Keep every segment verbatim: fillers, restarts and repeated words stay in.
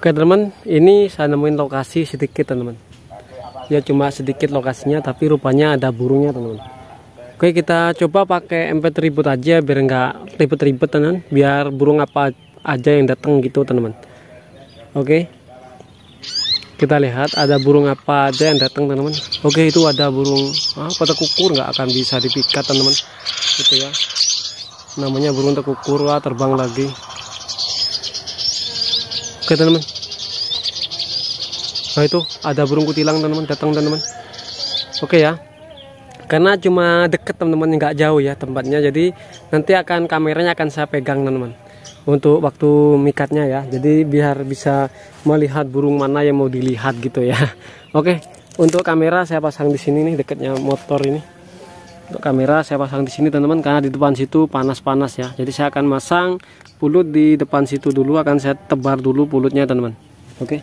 Oke teman, ini saya nemuin lokasi sedikit teman-teman. Ya cuma sedikit lokasinya, tapi rupanya ada burungnya teman-teman. Oke, kita coba pakai M P tiga ribut aja biar nggak ribet-ribet teman, biar burung apa aja yang datang gitu teman-teman. Oke, kita lihat ada burung apa aja yang datang teman-teman. Oke, itu ada burung ah, petek ukur, nggak akan bisa dipikat teman-teman. Gitu ya, namanya burung tekukur. Wah, terbang lagi. Oke teman-teman, nah itu ada burung kutilang teman-teman, datang teman-teman. Oke ya, karena cuma deket teman-teman, nggak jauh ya tempatnya, jadi nanti akan kameranya akan saya pegang teman-teman untuk waktu mikatnya ya, jadi biar bisa melihat burung mana yang mau dilihat gitu ya. Oke, untuk kamera saya pasang di sini nih, dekatnya motor ini. Untuk kamera saya pasang di sini teman-teman, karena di depan situ panas-panas ya, jadi saya akan masang pulut di depan situ dulu, akan saya tebar dulu pulutnya teman-teman. Oke,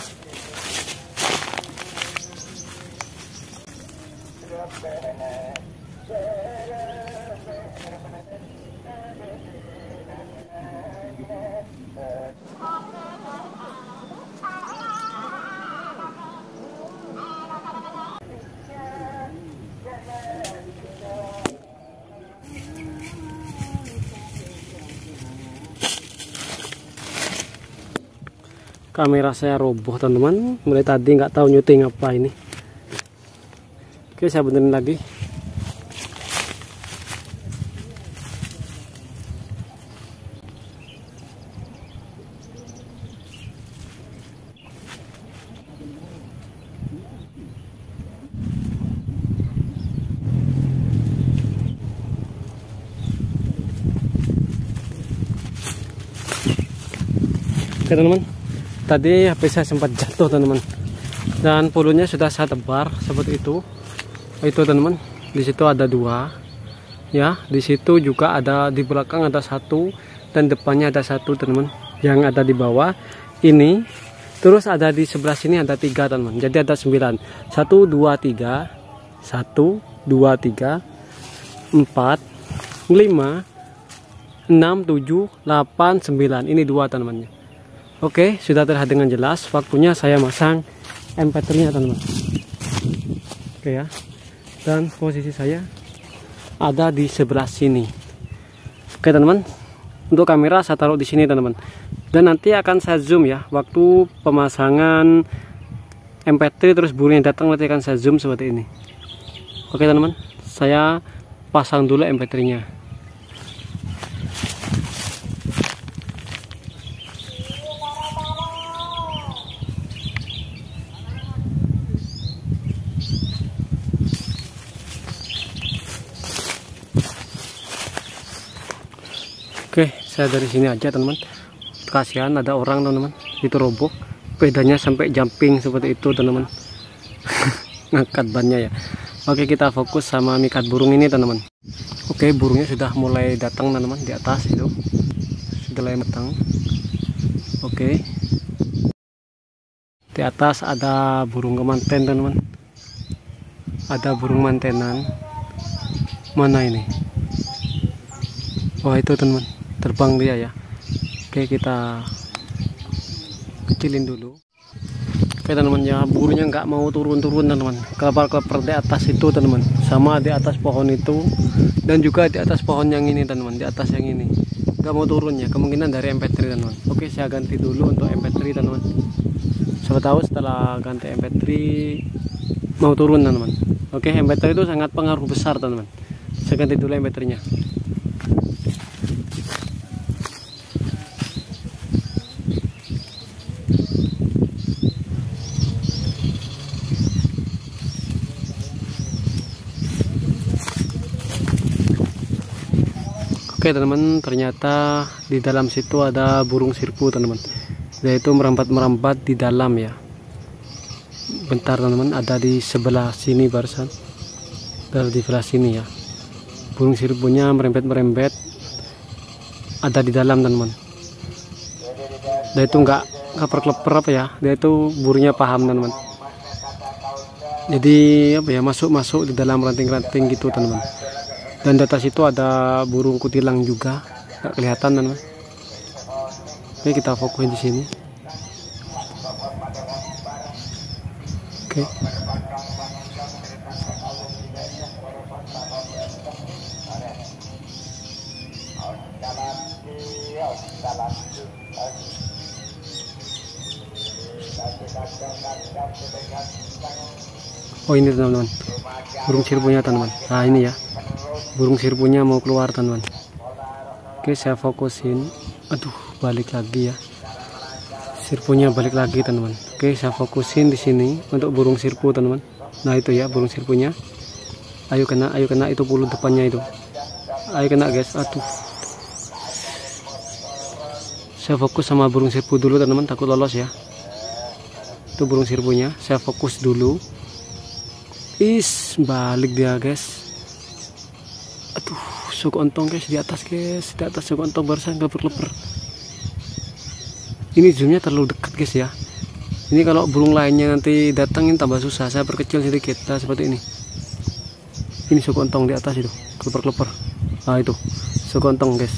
kamera saya roboh teman-teman, mulai tadi nggak tahu nyuting apa ini. Oke, saya benerin lagi. Oke teman-teman, tadi H P saya sempat jatuh teman-teman, dan pulutnya sudah saya tebar seperti itu. Itu teman-teman, di situ ada dua ya, di situ juga ada, di belakang ada satu, dan depannya ada satu teman-teman, yang ada di bawah ini. Terus ada di sebelah sini ada tiga teman-teman, jadi ada sembilan. Satu dua tiga, satu dua tiga, empat lima enam tujuh delapan sembilan. Ini dua teman-teman. Oke, sudah terlihat dengan jelas. Waktunya saya masang M P tiga nya teman-teman. Oke ya, dan posisi saya ada di sebelah sini. Oke teman-teman, untuk kamera saya taruh di sini teman-teman, dan nanti akan saya zoom ya waktu pemasangan M P tiga, terus burung yang datang nanti akan saya zoom seperti ini. Oke teman-teman, saya pasang dulu M P tiga nya. Oke, saya dari sini aja teman-teman. Kasihan ada orang teman-teman, itu roboh, pedanya sampai jumping seperti itu teman-teman. Ngangkat bannya ya. Oke, kita fokus sama mikat burung ini teman-teman. Oke, burungnya sudah mulai datang teman-teman, di atas itu sudah mulai datang. Oke, di atas ada burung kemanten teman-teman, ada burung mantenan. Mana ini? Wah, itu teman-teman, terbang dia ya. Oke, kita kecilin dulu. Oke teman-teman ya, burungnya nggak mau turun-turun teman-teman, kelepar-kelepar di atas itu teman-teman, sama di atas pohon itu, dan juga di atas pohon yang ini teman-teman, di atas yang ini nggak mau turun ya, kemungkinan dari M P tiga teman-teman. Oke, saya ganti dulu untuk M P tiga teman-teman, siapa tahu setelah ganti M P tiga mau turun teman-teman. Oke, M P tiga itu sangat pengaruh besar teman-teman. Saya ganti dulu M P tiga nya. Oke teman-teman, ternyata di dalam situ ada burung sirpu teman-teman, yaitu merambat-merambat di dalam ya. Bentar teman-teman, ada di sebelah sini barusan, dari di sebelah sini ya. Burung sirpunya merembet-merembet, ada di dalam teman-teman. Dia itu nggak keper-keper apa ya, dia itu burungnya paham teman-teman. Jadi apa ya, masuk-masuk di dalam ranting-ranting gitu teman-teman. Dan di atas itu ada burung kutilang juga, nggak kelihatan teman-teman. Ini kita fokus di sini. Oke. Oh ini teman-teman, burung sirpunya teman-teman. Nah ini ya, burung sirpunya mau keluar teman-teman. Oke, saya fokusin. Aduh, balik lagi ya. Sirpunya balik lagi teman-teman. Oke, saya fokusin di sini untuk burung sirpu teman-teman. Nah itu ya burung sirpunya. Ayo kena, ayo kena itu bulu depannya itu. Ayo kena guys. Aduh. Saya fokus sama burung sirpu dulu teman-teman, takut lolos ya. Itu burung sirpunya. Saya fokus dulu. Is balik dia guys. Aduh, suku ontong guys di atas guys, di atas suku ontong barusan leper-leper. Ini zoomnya terlalu dekat guys ya. Ini kalau burung lainnya nanti datangin tambah susah. Saya perkecil sedikit. Nah seperti ini. Ini suku ontong di atas itu, leper-leper. Nah itu suku ontong guys.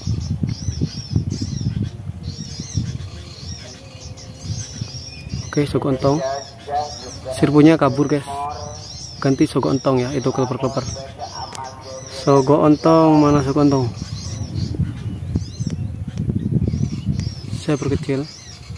Oke, suku ontong. Sirpunya kabur guys. Ganti sogo ontong ya, itu keleper-keleper. Sogo ontong, mana sogo ontong? Saya perkecil.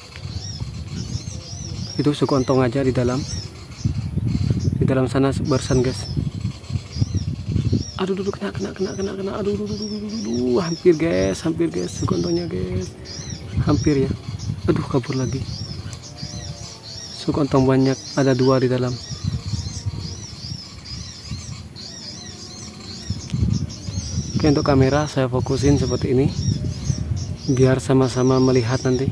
Itu sogo ontong aja di dalam. Di dalam sana barusan guys. Aduh, aduh, kena, kena, kena, kena, kena. Aduh, aduh, aduh, aduh, aduh, aduh. Hampir guys, hampir guys, sogo ontongnya guys. Hampir ya. Aduh, kabur lagi. Sogo ontong banyak, ada dua di dalam. Oke, untuk kamera saya fokusin seperti ini biar sama-sama melihat nanti.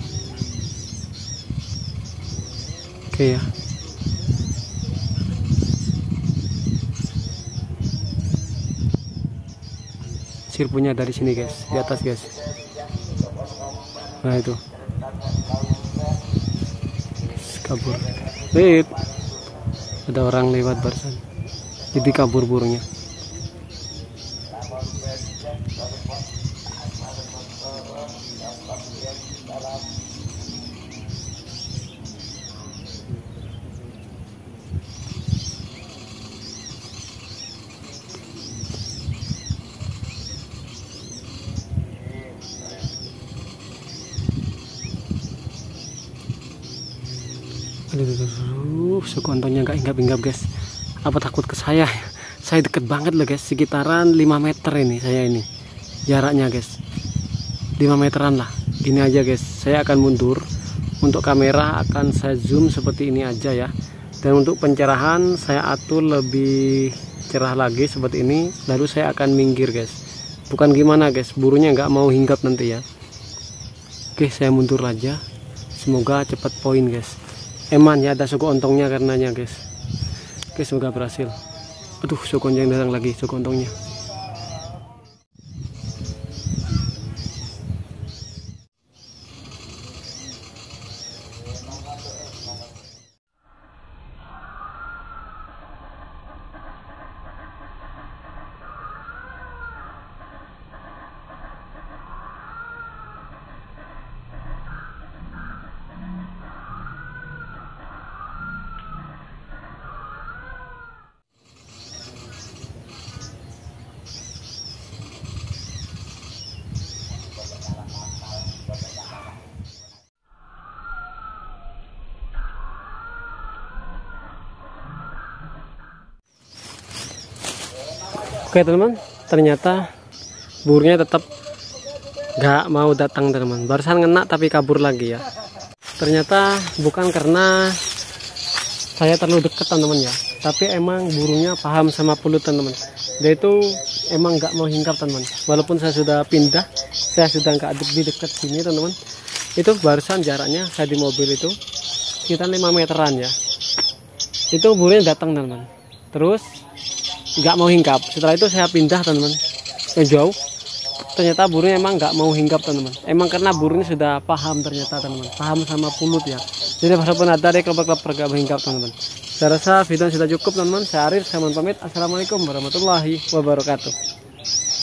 Oke ya. Sirpunya dari sini guys, di atas guys. Nah itu kabur. Wait, ada orang lewat barusan, jadi kabur burungnya. Aduh, suku ontongnya nggak hinggap-hinggap guys. Apa takut ke saya? Saya deket banget loh guys, sekitaran lima meter ini saya ini jaraknya guys, lima meteran lah. Gini aja guys, saya akan mundur. Untuk kamera akan saya zoom seperti ini aja ya. Dan untuk pencerahan saya atur lebih cerah lagi seperti ini. Lalu saya akan minggir guys. Bukan gimana guys, burungnya nggak mau hinggap nanti ya. Oke, saya mundur aja. Semoga cepat poin guys. Eman ya, ada suku ontongnya karenanya guys. Oke, semoga berhasil. Aduh, suku ontong datang lagi, suku ontongnya. Oke teman-teman, ternyata burungnya tetap gak mau datang teman-teman. Barusan ngena tapi kabur lagi ya. Ternyata bukan karena saya terlalu dekat teman-teman ya, tapi emang burungnya paham sama pulut teman-teman. Dia itu emang gak mau hinggap teman-teman. Walaupun saya sudah pindah, saya sudah gak di dekat sini teman-teman. Itu barusan jaraknya saya di mobil itu sekitar lima meteran ya. Itu burungnya datang teman-teman. Terus nggak mau hinggap. Setelah itu saya pindah teman-teman yang jauh. Ternyata burungnya emang nggak mau hinggap teman-teman. Emang karena burungnya sudah paham ternyata teman-teman, paham sama pulut ya. Jadi walaupun ada deh kelop-kelop nggak mau hinggap teman-teman. Saya rasa video sudah cukup teman-teman. Saya Arif, saya mohon pamit. Assalamualaikum warahmatullahi wabarakatuh.